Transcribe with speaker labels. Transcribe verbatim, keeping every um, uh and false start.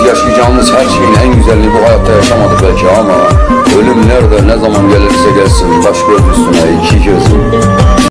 Speaker 1: yaşayacağımız her şeyin en güzelini bu hayatta yaşamadık belki ama ölüm nerede ne zaman gelirse gelsin baş göz üstüne